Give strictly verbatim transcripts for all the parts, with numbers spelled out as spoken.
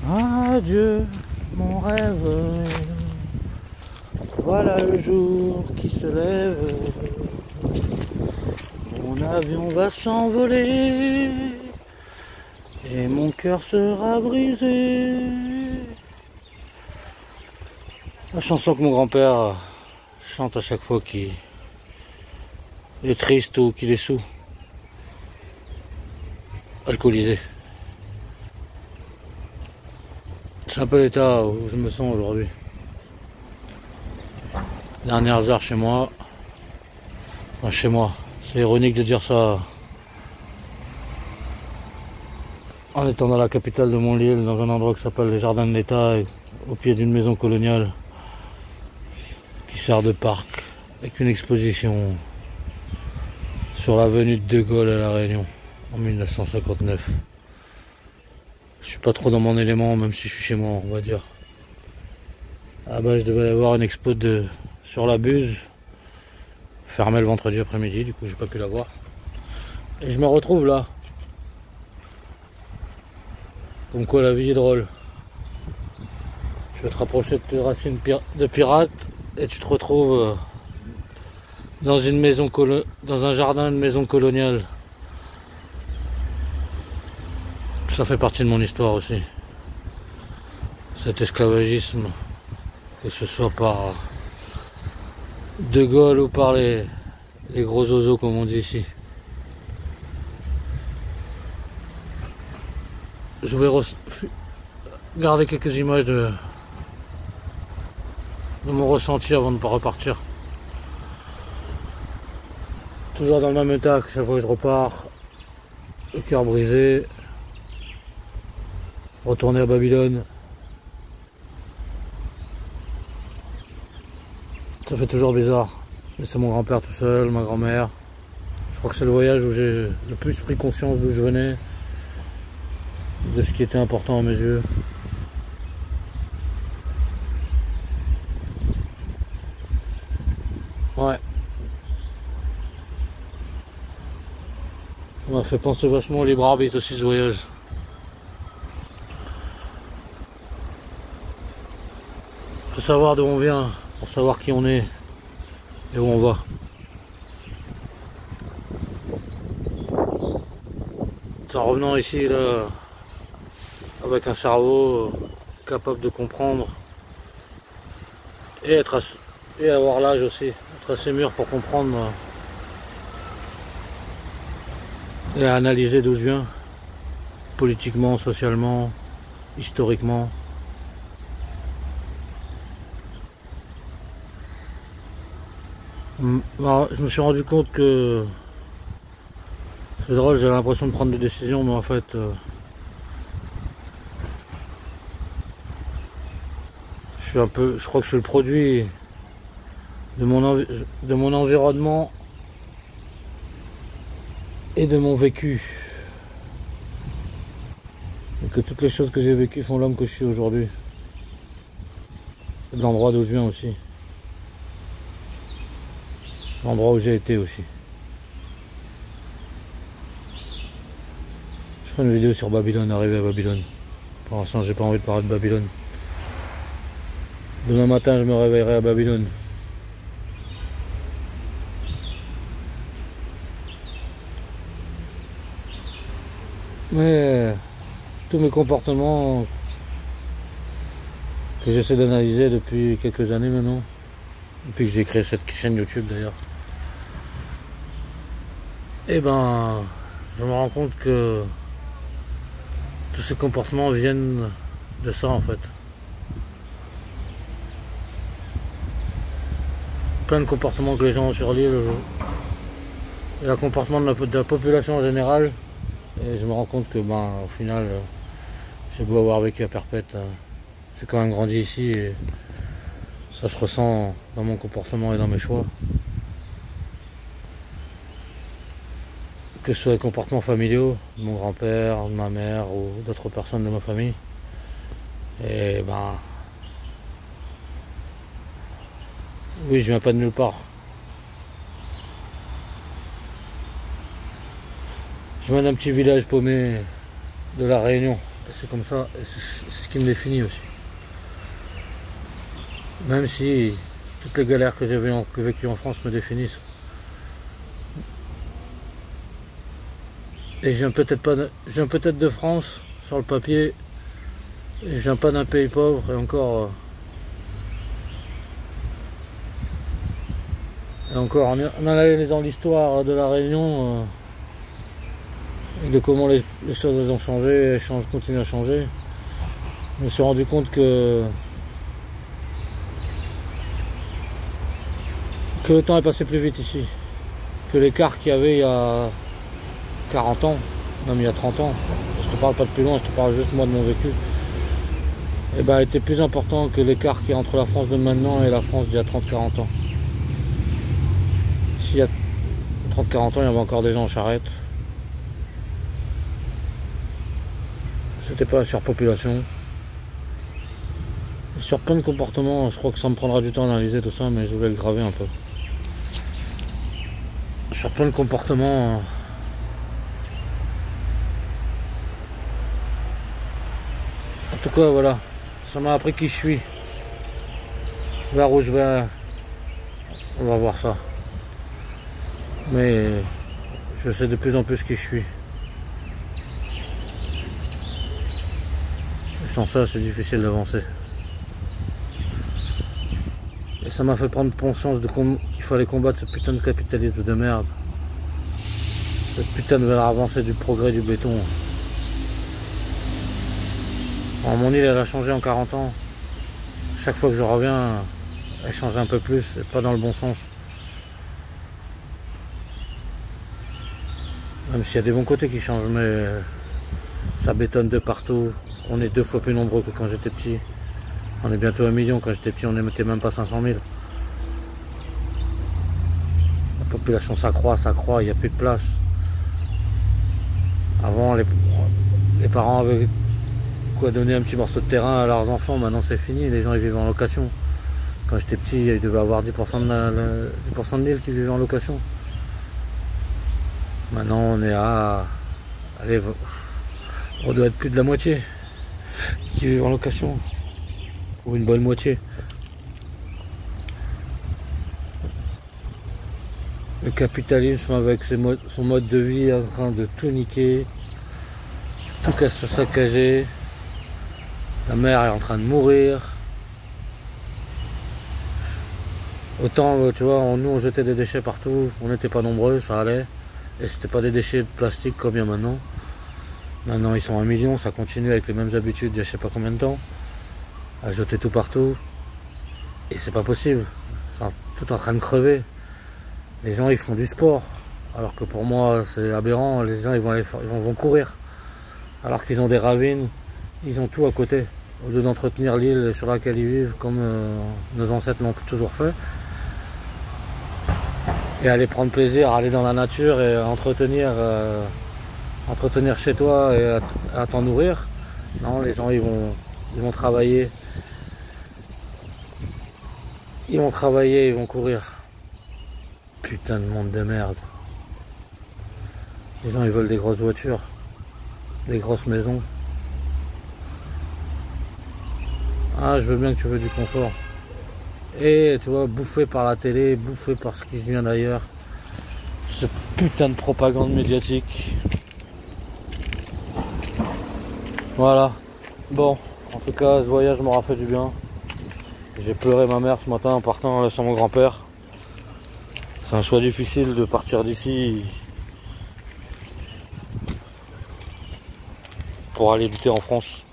Adieu, mon rêve. Voilà le jour qui se lève. Mon avion va s'envoler et mon cœur sera brisé. La chanson que mon grand-père chante à chaque fois qu'il est triste ou qu'il est sous, alcoolisé. C'est un peu l'état où je me sens aujourd'hui. Dernières heures chez moi. Enfin, chez moi. C'est ironique de dire ça en étant dans la capitale de mon île, dans un endroit qui s'appelle les Jardins de l'État, au pied d'une maison coloniale qui sert de parc, avec une exposition sur l'avenue de De Gaulle à La Réunion en mille neuf cent cinquante-neuf. Je suis pas trop dans mon élément, même si je suis chez moi, on va dire. Ah bah je devais avoir une expo de sur la Buse, fermée le vendredi après-midi, du coup j'ai pas pu la voir. Et je me retrouve là. Comme quoi la vie est drôle. Tu vas te rapprocher de tes racines de pirate et tu te retrouves dans une maison colo dans un jardin de maison coloniale. Ça fait partie de mon histoire aussi. Cet esclavagisme, que ce soit par De Gaulle ou par les, les gros oiseaux comme on dit ici. Je vais garder quelques images de, de mon ressenti avant de ne pas repartir. Toujours dans le même état que chaque fois que je repars, le cœur brisé. Retourner à Babylone. Ça fait toujours bizarre. Laisser mon grand-père tout seul, ma grand-mère. Je crois que c'est le voyage où j'ai le plus pris conscience d'où je venais, de ce qui était important à mes yeux. Ouais. Ça m'a fait penser vachement au libre arbitre aussi ce voyage. Faut savoir d'où on vient, pour savoir qui on est et où on va. C'est en revenant ici là, avec un cerveau capable de comprendre et être assez, et avoir l'âge aussi, être assez mûr pour comprendre et analyser d'où je viens, politiquement, socialement, historiquement. Je me suis rendu compte que c'est drôle, j'ai l'impression de prendre des décisions, mais en fait euh, je suis un peu, je crois que je suis le produit de mon, de mon environnement et de mon vécu, et que toutes les choses que j'ai vécues font l'homme que je suis aujourd'hui, de l'endroit d'où je viens aussi, l'endroit où j'ai été aussi. Je ferai une vidéo sur Babylone, arriver à Babylone. Pour l'instant j'ai pas envie de parler de Babylone. Demain matin je me réveillerai à Babylone. Mais tous mes comportements que j'essaie d'analyser depuis quelques années maintenant, depuis que j'ai créé cette chaîne YouTube d'ailleurs, et ben je me rends compte que tous ces comportements viennent de ça en fait. Plein de comportements que les gens ont sur l'île, et le comportement de la, de la population en général, et je me rends compte que ben au final j'ai beau avoir vécu à Perpète, j'ai quand même grandi ici et ça se ressent dans mon comportement et dans mes choix. Que ce soit les comportements familiaux, de mon grand-père, de ma mère ou d'autres personnes de ma famille. Et ben... oui, je viens pas de nulle part. Je viens d'un petit village paumé de La Réunion. C'est comme ça, c'est ce qui me définit aussi. Même si toutes les galères que j'ai vécues en France me définissent. Et je viens peut-être pas de, je viens peut-être de France sur le papier, et je viens pas d'un pays pauvre, et encore, et encore en, en analysant l'histoire de la Réunion euh, et de comment les, les choses elles ont changé, elles changent, continuent à changer, je me suis rendu compte que que le temps est passé plus vite ici, que l'écart qu'il y avait il y a quarante ans, même il y a trente ans, je te parle pas de plus loin, je te parle juste moi de mon vécu, et ben était plus important que l'écart qui est entre la France de maintenant et la France d'il y a trente quarante ans. S'il y a trente quarante ans, il y avait encore des gens en charrette. C'était pas la surpopulation. Et sur plein de comportements, je crois que ça me prendra du temps d'analyser tout ça, mais je voulais le graver un peu. Sur plein de comportements, en tout cas voilà, ça m'a appris qui je suis, vers où je vais, on va voir ça, mais je sais de plus en plus qui je suis, et sans ça c'est difficile d'avancer, et ça m'a fait prendre conscience de qu'il fallait combattre ce putain de capitalisme de merde, cette putain de avancée du progrès du béton. Alors, mon île elle a changé en quarante ans. Chaque fois que je reviens, elle change un peu plus, et pas dans le bon sens. Même s'il y a des bons côtés qui changent, mais ça bétonne de partout. On est deux fois plus nombreux que quand j'étais petit. On est bientôt un million, quand j'étais petit on n'était même pas cinq cent mille. La population s'accroît, s'accroît, il n'y a plus de place. Avant les, les parents avaient quoi donner un petit morceau de terrain à leurs enfants, maintenant c'est fini, les gens ils vivent en location. Quand j'étais petit, il devait avoir dix pour cent de l'île qui vivait en location. Maintenant on est à... Allez, on doit être plus de la moitié qui vivent en location. Ou une bonne moitié. Le capitalisme avec ses modes, son mode de vie est en train de tout niquer, tout casse saccager. La mer est en train de mourir. Autant, tu vois, nous on jetait des déchets partout, on n'était pas nombreux, ça allait. Et c'était pas des déchets de plastique comme il y a maintenant. Maintenant ils sont un million, ça continue avec les mêmes habitudes il y a je sais pas combien de temps. À jeter tout partout. Et c'est pas possible. C'est tout en train de crever. Les gens ils font du sport. Alors que pour moi c'est aberrant, les gens ils vont, aller, ils vont, vont courir. Alors qu'ils ont des ravines, ils ont tout à côté. Au lieu d'entretenir l'île sur laquelle ils vivent comme euh, nos ancêtres l'ont toujours fait. Et aller prendre plaisir, aller dans la nature et entretenir, euh, entretenir chez toi et à, à t'en nourrir. Non, les gens ils vont, ils vont travailler. Ils vont travailler, ils vont courir. Putain de monde de merde. Les gens ils veulent des grosses voitures, des grosses maisons. Ah, je veux bien que tu veux du confort. Et tu vois, bouffé par la télé, bouffé par ce qui vient d'ailleurs. Ce putain de propagande médiatique. Voilà. Bon, en tout cas, ce voyage m'aura fait du bien. J'ai pleuré ma mère ce matin en partant en laissant mon grand-père. C'est un choix difficile de partir d'ici pour aller lutter en France.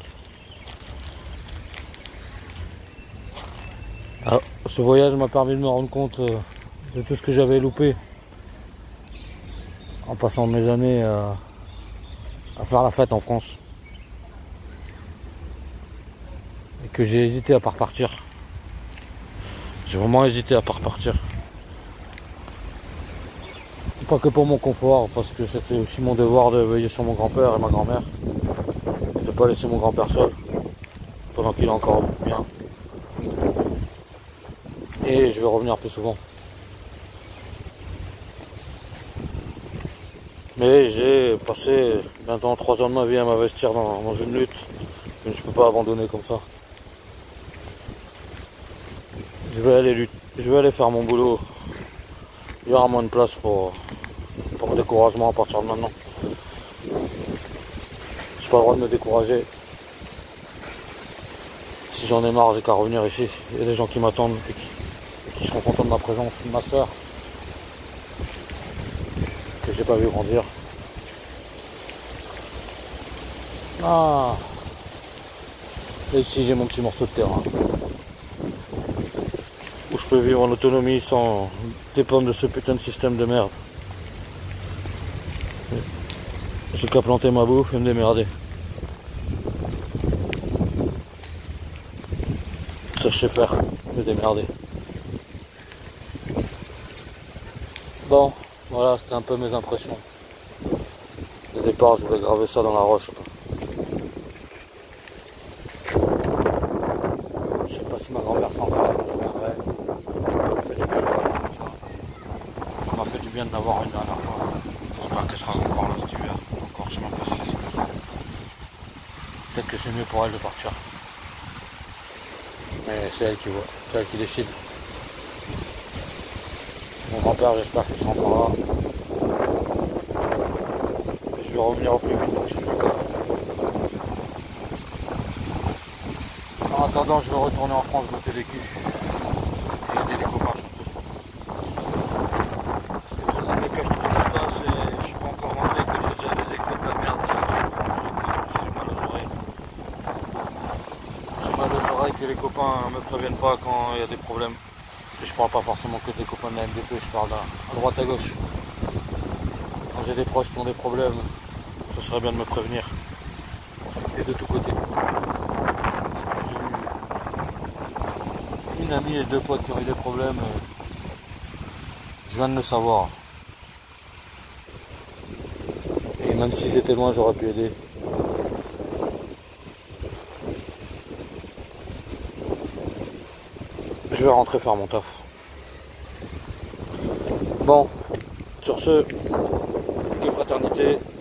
Alors, ce voyage m'a permis de me rendre compte de tout ce que j'avais loupé en passant mes années à, à faire la fête en France. Et que j'ai hésité à pas repartir. J'ai vraiment hésité à pas repartir. Pas que pour mon confort, parce que c'était aussi mon devoir de veiller sur mon grand-père et ma grand-mère. Et de ne pas laisser mon grand-père seul, pendant qu'il est encore bien. Et je vais revenir plus souvent. Mais j'ai passé maintenant trois ans de ma vie à m'investir dans, dans une lutte que je ne peux pas abandonner comme ça. Je vais aller lutter, je vais aller faire mon boulot. Il y aura moins de place pour, pour le découragement à partir de maintenant. J'ai pas le droit de me décourager. Si j'en ai marre, j'ai qu'à revenir ici. Il y a des gens qui m'attendent et qui, et qui seront contents de ma présence. Ma soeur, que j'ai pas vu grandir. Ah, et ici j'ai mon petit morceau de terrain où je peux vivre en autonomie sans dépendre de ce putain de système de merde. J'ai qu'à planter ma bouffe et me démerder. Ça je sais faire, me démerder. Bon, voilà, c'était un peu mes impressions. Au départ, je voulais graver ça dans la roche. Je sais pas si ma grand-mère sera encore là quand je reviendrai. Ça m'a fait du bien de voir comme ça. Ça m'a fait du bien de l'avoir une dernière fois. J'espère qu'elle sera encore là cet hiver. Encore, je sais même pas si c'est. Peut-être que c'est mieux pour elle de partir. Mais c'est elle qui voit, c'est elle qui décide. Mon grand-père, j'espère qu'il sera encore là. Et je vais revenir au plus vite, donc je suis le cas. En attendant, je vais retourner en France botter les culs. Et aider les copains surtout. Parce que tout le monde me cache tout ce qui se passe et je suis pas encore rentré, que j'ai déjà des échos de la merde qui se passe. J'ai mal aux oreilles. J'ai mal aux oreilles que les copains me préviennent pas quand il y a des problèmes. Et je parle pas forcément que des copains de la N D P, je parle à droite à gauche. Quand j'ai des proches qui ont des problèmes, ce serait bien de me prévenir. Et de tous côtés. Parce que j'ai eu une amie et deux potes qui ont eu des problèmes. Je viens de le savoir. Et même si j'étais loin, j'aurais pu aider. Je vais rentrer faire mon taf. Bon, sur ce, et fraternité.